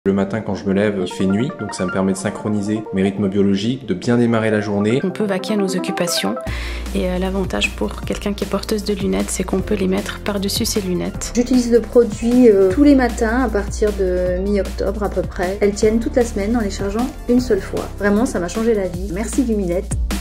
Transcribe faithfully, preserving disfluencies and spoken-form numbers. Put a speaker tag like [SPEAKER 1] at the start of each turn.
[SPEAKER 1] Le matin quand je me lève, il fait nuit, donc ça me permet de synchroniser mes rythmes biologiques, de bien démarrer la journée.
[SPEAKER 2] On peut vaquer à nos occupations et euh, l'avantage pour quelqu'un qui est porteuse de lunettes, c'est qu'on peut les mettre par-dessus ses lunettes.
[SPEAKER 3] J'utilise le produit euh, tous les matins à partir de mi-octobre à peu près. Elles tiennent toute la semaine en les chargeant une seule fois. Vraiment, ça m'a changé la vie. Merci Luminette.